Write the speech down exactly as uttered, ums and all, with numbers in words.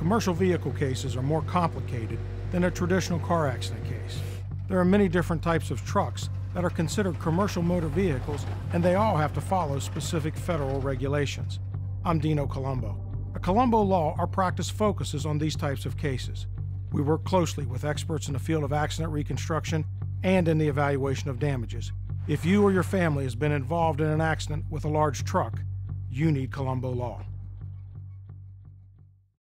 Commercial vehicle cases are more complicated than a traditional car accident case. There are many different types of trucks that are considered commercial motor vehicles, and they all have to follow specific federal regulations. I'm Dino Colombo. At Colombo Law, our practice focuses on these types of cases. We work closely with experts in the field of accident reconstruction and in the evaluation of damages. If you or your family has been involved in an accident with a large truck, you need Colombo Law.